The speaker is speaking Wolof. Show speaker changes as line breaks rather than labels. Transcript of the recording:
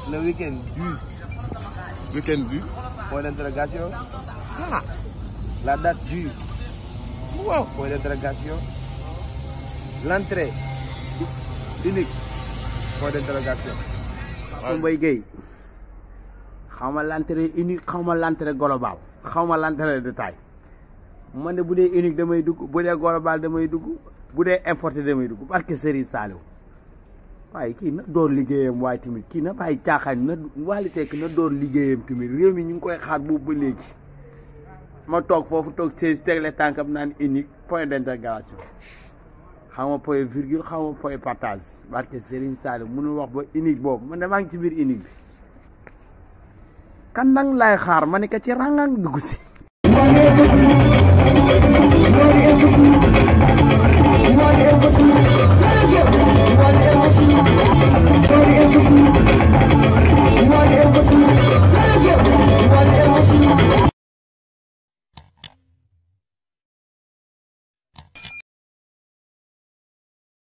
Le week-end du.
Week-end du.
Point d'interrogation.
Ah.
La date du.
Wow.
Point d'interrogation. L'entrée unique. Point d'interrogation.
Mbaye Gueye xaw ma l'entrée unique xaw ma l'entrée global xaw ma l'entrée détail man de bu dee unique damay dugg bu dee global damay dugg bu dee importé damay dugg parce que Serigne Saliou waaye kii na door liggéeyam waaye tamit kii na bàyyi caaxaan na Wally Seck na door liggéeyam tamit réew mi ñu ngi koy xaar boobu ba léegi ma toog foofu toog seize tegle tànkam naan unique point d'intégration xaw ma point virgule xaw ma point partage parce que Serigne Saliou mënul wax ba unique boobu man de maa ngi ci biir unique bi kan nang lay xaar ma ne ka ci rangang dugg si
What